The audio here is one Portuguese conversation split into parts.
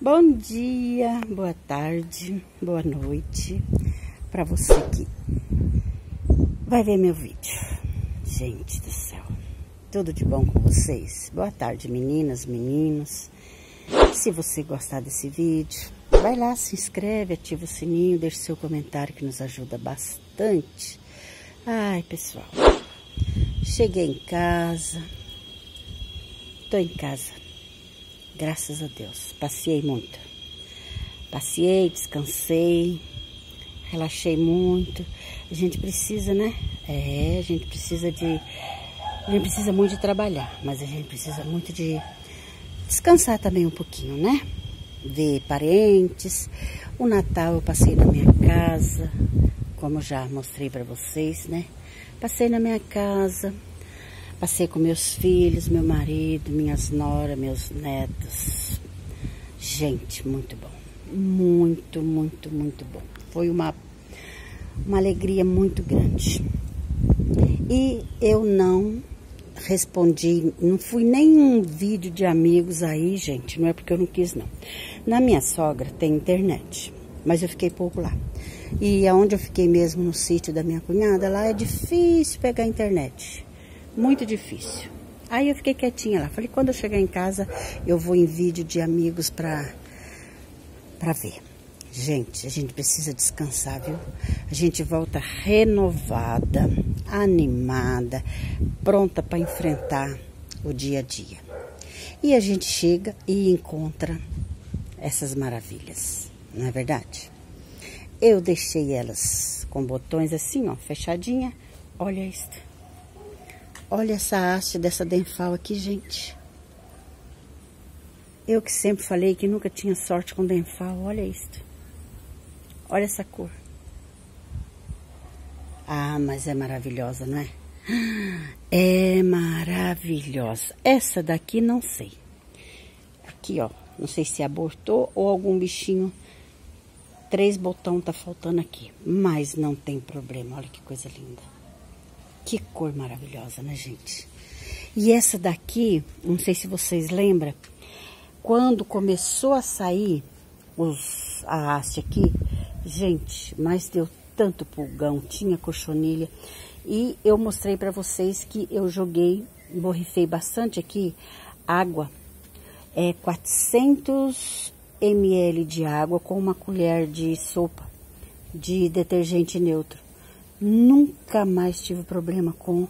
Bom dia, boa tarde, boa noite para você que vai ver meu vídeo. Gente do céu, tudo de bom com vocês? Boa tarde, meninas, meninos. Se você gostar desse vídeo, vai lá, se inscreve, ativa o sininho, deixa seu comentário que nos ajuda bastante. Ai, pessoal, cheguei em casa, tô em casa. Graças a Deus, passeei muito. Passeei, descansei, relaxei muito. A gente precisa, né? A gente precisa muito de trabalhar, mas a gente precisa muito de descansar também um pouquinho, né? Ver parentes. O Natal eu passei na minha casa, como já mostrei pra vocês, né? Passei na minha casa. Passei com meus filhos, meu marido, minhas noras, meus netos. Gente, muito bom. Muito, muito, muito bom. Foi uma alegria muito grande. E eu não respondi, não fui nenhum vídeo de amigos aí, gente. Não é porque eu não quis, não. Na minha sogra tem internet, mas eu fiquei pouco lá. E aonde eu fiquei mesmo, no sítio da minha cunhada, lá é difícil pegar internet. Muito difícil. Aí eu fiquei quietinha lá. Falei, quando eu chegar em casa, eu vou em vídeo de amigos pra ver. Gente, a gente precisa descansar, viu? A gente volta renovada, animada, pronta para enfrentar o dia a dia. E a gente chega e encontra essas maravilhas, não é verdade? Eu deixei elas com botões assim, ó, fechadinha. Olha isso. Olha essa haste dessa Denfal aqui, gente. Eu que sempre falei que nunca tinha sorte com Denfal. Olha isso. Olha essa cor. Ah, mas é maravilhosa, não é? É maravilhosa. Essa daqui não sei. Aqui, ó. Não sei se abortou ou algum bichinho. 3 botões tá faltando aqui. Mas não tem problema. Olha que coisa linda. Que cor maravilhosa, né, gente? E essa daqui, não sei se vocês lembram, quando começou a sair a haste aqui, gente, mas deu tanto pulgão, tinha cochonilha. E eu mostrei pra vocês que eu joguei, borrifei bastante aqui, água, 400 ml de água com uma colher de sopa de detergente neutro. Nunca mais tive problema com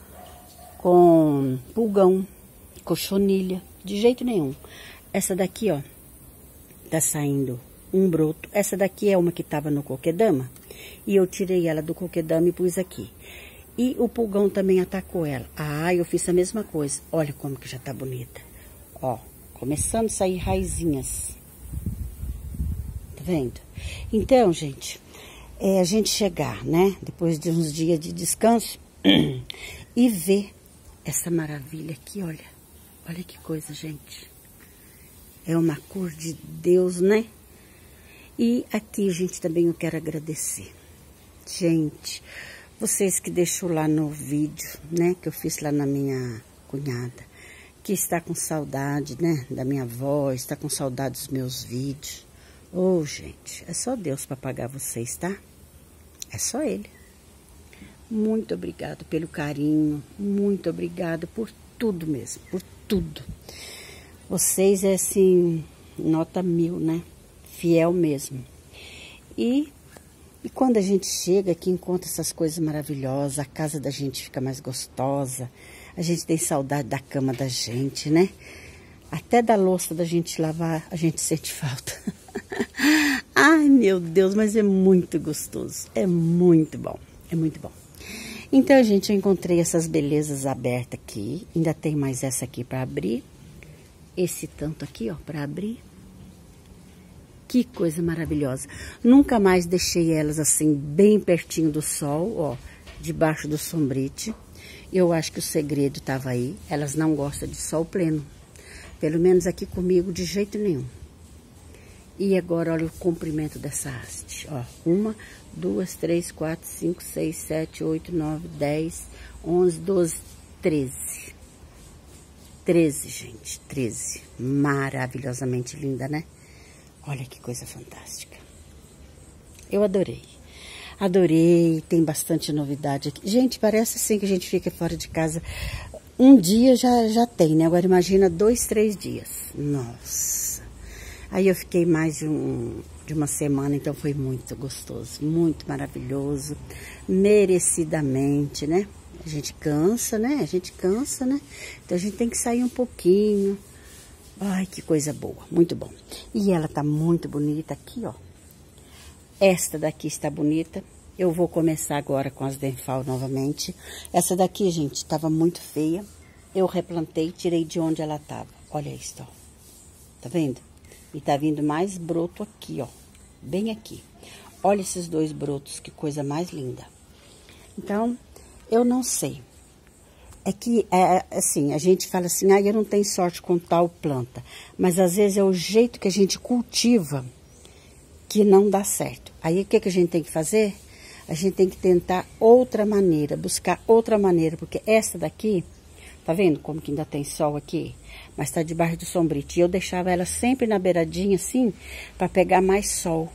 pulgão, cochonilha, de jeito nenhum. Essa daqui, ó, tá saindo um broto. Essa daqui é uma que tava no coquedama, e eu tirei ela do coquedama e pus aqui. E o pulgão também atacou ela. Ah, eu fiz a mesma coisa. Olha como que já tá bonita. Ó, começando a sair raizinhas. Tá vendo? Então, gente, a gente chegar, né, depois de uns dias de descanso, e ver essa maravilha aqui, olha. Olha que coisa, gente. É uma cor de Deus, né? E aqui, gente, também eu quero agradecer. Gente, vocês que deixou lá no vídeo, né, que eu fiz lá na minha cunhada, que está com saudade, né, da minha voz, está com saudade dos meus vídeos. Oh, gente, é só Deus para pagar vocês, tá? É só Ele. Muito obrigado pelo carinho, muito obrigada por tudo mesmo, por tudo. Vocês é assim, nota 1000, né? Fiel mesmo. E quando a gente chega aqui, encontra essas coisas maravilhosas, a casa da gente fica mais gostosa, a gente tem saudade da cama da gente, né? Até da louça da gente lavar, a gente sente falta. Ai, meu Deus, mas é muito gostoso. É muito bom. É muito bom. Então, gente, eu encontrei essas belezas abertas aqui. Ainda tem mais essa aqui para abrir. Esse tanto aqui, ó, para abrir. Que coisa maravilhosa. Nunca mais deixei elas assim, bem pertinho do sol, ó, debaixo do sombrite. Eu acho que o segredo estava aí. Elas não gostam de sol pleno. Pelo menos aqui comigo, de jeito nenhum. E agora, olha o comprimento dessa haste, ó. 1, 2, 3, 4, 5, 6, 7, 8, 9, 10, 11, 12, 13. 13, gente, 13. Maravilhosamente linda, né? Olha que coisa fantástica. Eu adorei. Adorei, tem bastante novidade aqui. Gente, parece assim que a gente fica fora de casa. Um dia já tem, né? Agora imagina 2, 3 dias. Nossa. Aí eu fiquei mais de uma semana, então foi muito gostoso, muito maravilhoso. Merecidamente, né? A gente cansa, né? Então a gente tem que sair um pouquinho. Ai, que coisa boa, muito bom. E ela tá muito bonita aqui, ó. Esta daqui está bonita. Eu vou começar agora com as Denfal novamente. Essa daqui, gente, estava muito feia. Eu replantei, tirei de onde ela estava. Olha isso, ó. Tá vendo? E tá vindo mais broto aqui, ó. Bem aqui. Olha esses 2 brotos, que coisa mais linda. Então, eu não sei. É que, assim, a gente fala assim, ah, eu não tenho sorte com tal planta. Mas, às vezes, é o jeito que a gente cultiva que não dá certo. Aí, o que a gente tem que fazer? A gente tem que tentar outra maneira, buscar outra maneira. Porque essa daqui, tá vendo como que ainda tem sol aqui? Mas tá debaixo do sombrite. E eu deixava ela sempre na beiradinha, assim, para pegar mais sol.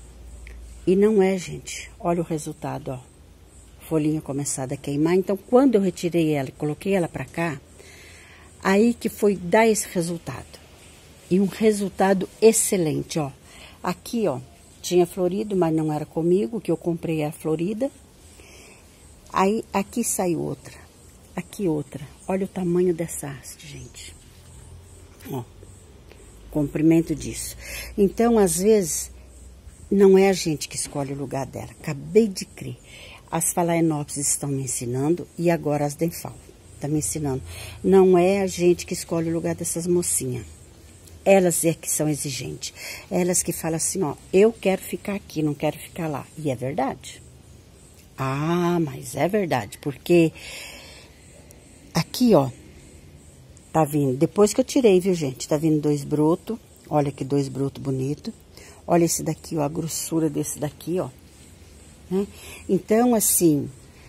E não é, gente. Olha o resultado, ó. Folhinha começada a queimar. Então, quando eu retirei ela e coloquei ela pra cá, aí que foi dar esse resultado. E um resultado excelente, ó. Aqui, ó, tinha florido, mas não era comigo, que eu comprei a florida. Aí, aqui saiu outra. Aqui outra. Olha o tamanho dessa haste, gente. Ó, comprimento disso. Então, às vezes, não é a gente que escolhe o lugar dela. Acabei de crer. As Phalaenopsis estão me ensinando e agora as Denfal tá me ensinando. Não é a gente que escolhe o lugar dessas mocinhas. Elas é que são exigentes. Elas que falam assim, ó, eu quero ficar aqui, não quero ficar lá. E é verdade. Ah, mas é verdade, porque aqui, ó, tá vindo, depois que eu tirei, viu, gente? Tá vindo 2 brotos. Olha que 2 brotos bonitos. Olha esse daqui, ó, a grossura desse daqui, ó. Né? Então, assim,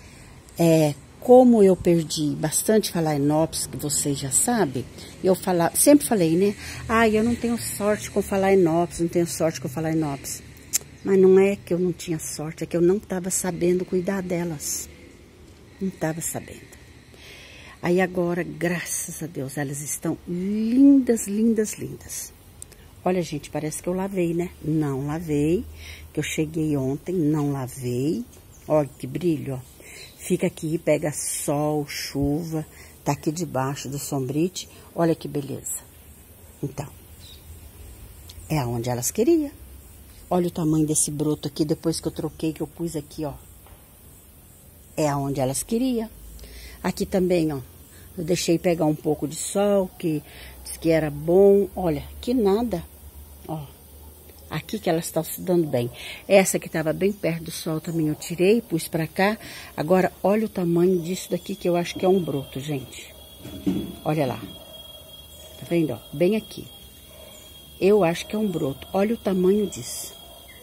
como eu perdi bastante Phalaenopsis, que vocês já sabem, eu sempre falei, né? Ah, eu não tenho sorte com Phalaenopsis, não tenho sorte com Phalaenopsis. Mas não é que eu não tinha sorte, é que eu não estava sabendo cuidar delas. Não estava sabendo. Aí agora, graças a Deus, elas estão lindas, lindas, lindas. Olha, gente, parece que eu lavei, né? Não lavei, que eu cheguei ontem, não lavei. Olha que brilho, ó. Fica aqui, pega sol, chuva, tá aqui debaixo do sombrite. Olha que beleza. Então, é aonde elas queriam. Olha o tamanho desse broto aqui, depois que eu troquei, que eu pus aqui, ó. É aonde elas queriam. Aqui também, ó. Eu deixei pegar um pouco de sol, que disse que era bom. Olha, que nada. Ó, aqui que elas estão se dando bem. Essa que estava bem perto do sol também eu tirei, pus pra cá. Agora, olha o tamanho disso daqui, que eu acho que é um broto, gente. Olha lá. Tá vendo, ó? Bem aqui. Eu acho que é um broto. Olha o tamanho disso.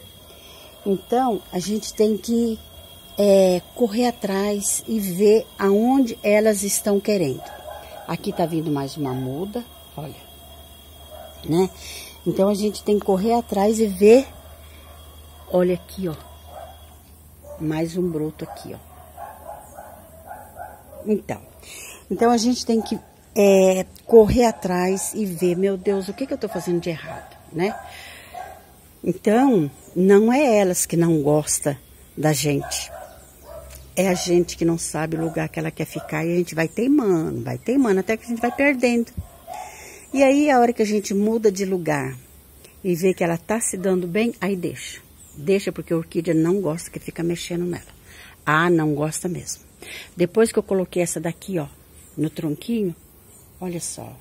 Então, a gente tem que correr atrás e ver aonde elas estão querendo. Aqui tá vindo mais uma muda, olha, né? Então, a gente tem que correr atrás e ver, olha aqui, ó, mais um broto aqui, ó. Então a gente tem que correr atrás e ver, meu Deus, o que eu tô fazendo de errado, né? Então, não é elas que não gostam da gente. É a gente que não sabe o lugar que ela quer ficar e a gente vai teimando, até que a gente vai perdendo. E aí, a hora que a gente muda de lugar e vê que ela tá se dando bem, aí deixa. Deixa porque a orquídea não gosta que fica mexendo nela. Ah, não gosta mesmo. Depois que eu coloquei essa daqui, ó, no tronquinho, olha só.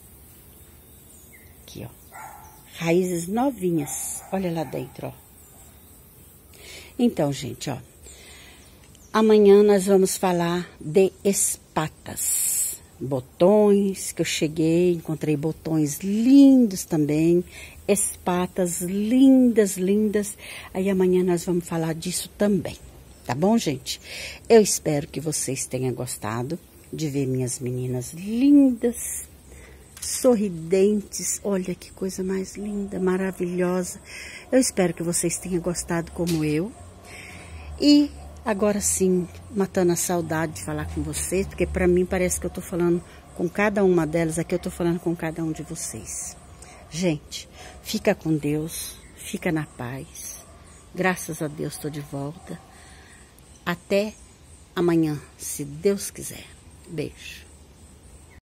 Aqui, ó. Raízes novinhas. Olha lá dentro, ó. Então, gente, ó. Amanhã nós vamos falar de espatas. Botões, que eu cheguei, encontrei botões lindos também. Espatas lindas, lindas. Aí amanhã nós vamos falar disso também. Tá bom, gente? Eu espero que vocês tenham gostado de ver minhas meninas lindas sorridentes. Olha que coisa mais linda, maravilhosa. Eu espero que vocês tenham gostado como eu. E agora sim, matando a saudade de falar com vocês, porque para mim parece que eu tô falando com cada uma delas, aqui eu tô falando com cada um de vocês. Gente, fica com Deus, fica na paz. Graças a Deus estou de volta. Até amanhã, se Deus quiser. Beijo.